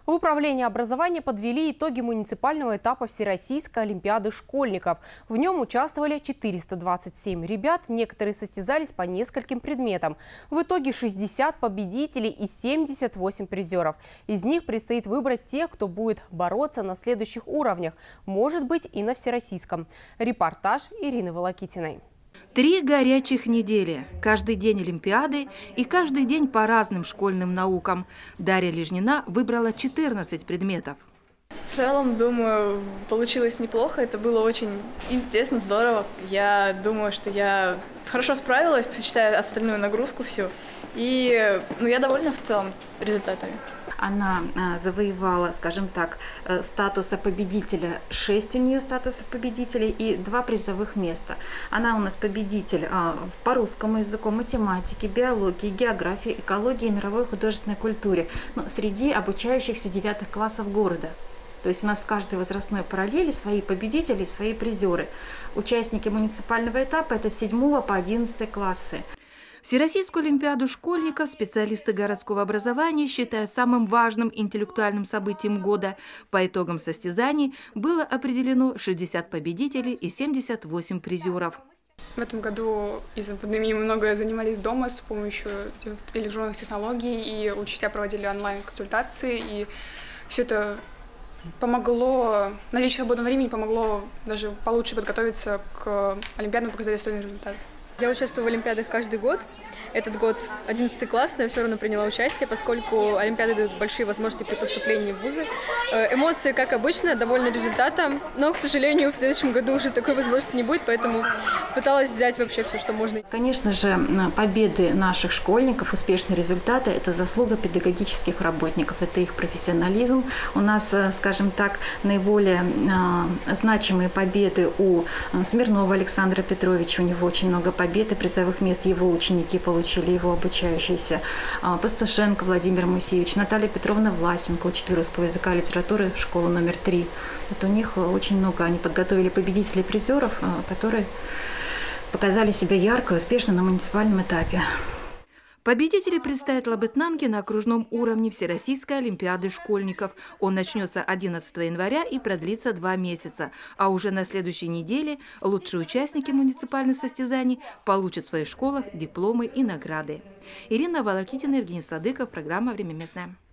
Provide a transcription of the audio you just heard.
В управлении образования подвели итоги муниципального этапа Всероссийской олимпиады школьников. В нем участвовали 427 ребят, некоторые состязались по нескольким предметам. В итоге 60 победителей и 78 призеров. Из них предстоит выбрать тех, кто будет бороться на следующих уровнях, может быть и на всероссийском. Репортаж Ирины Волокитиной. 3 горячих недели. Каждый день олимпиады и каждый день по разным школьным наукам. Дарья Лежнина выбрала 14 предметов. В целом, думаю, получилось неплохо. Это было очень интересно, здорово. Я думаю, что я хорошо справилась, считая остальную нагрузку всю. И я довольна в целом результатами. Она завоевала, скажем так, статуса победителя, 6 у нее статусов победителей и 2 призовых места. Она у нас победитель по русскому языку, математике, биологии, географии, экологии и мировой художественной культуре, среди обучающихся 9 классов города. То есть у нас в каждой возрастной параллели свои победители, свои призеры. Участники муниципального этапа – это с 7 по 11 классы. Всероссийскую олимпиаду школьников специалисты городского образования считают самым важным интеллектуальным событием года. По итогам состязаний было определено 60 победителей и 78 призеров. В этом году из-за пандемии мы много занимались дома с помощью электронных технологий, и учителя проводили онлайн-консультации, и все это помогло, наличие свободного времени помогло даже получше подготовиться к олимпиадам и показать достойный результат. Я участвую в олимпиадах каждый год. Этот год 11 класс, но я все равно приняла участие, поскольку олимпиады дают большие возможности при поступлении в вузы. Эмоции, как обычно, довольны результатом, но, к сожалению, в следующем году уже такой возможности не будет, поэтому пыталась взять вообще все, что можно. Конечно же, победы наших школьников, успешные результаты – это заслуга педагогических работников, это их профессионализм. У нас, скажем так, наиболее значимые победы у Смирнова Александра Петровича, у него очень много побед и призовых мест, его ученики получили, его обучающиеся. Пастушенко Владимир Мусевич, Наталья Петровна Власенко, учитель русского языка и литературы, школа номер 3. Вот у них очень много, они подготовили победителей и призеров, которые показали себя ярко и успешно на муниципальном этапе. Победители представят Лабытнанги на окружном уровне Всероссийской олимпиады школьников. Он начнется 11 января и продлится 2 месяца. А уже на следующей неделе лучшие участники муниципальных состязаний получат в своих школах дипломы и награды. Ирина Волокитина, Евгений Садыков, программа «Время местное».